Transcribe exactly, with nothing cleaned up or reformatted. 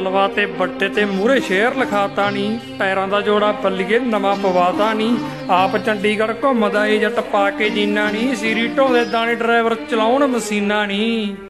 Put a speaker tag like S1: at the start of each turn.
S1: लवाते बट्टे ते मूहरे शहर लिखाता नी। पैरां दा जोड़ा बल्लीए नवां पवाता नी। आप चंडीगढ़ घुमदा ए जट पा के जीना नी। सीरी ढोंदे दाने ड्राइवर चलाउण मसीना नी।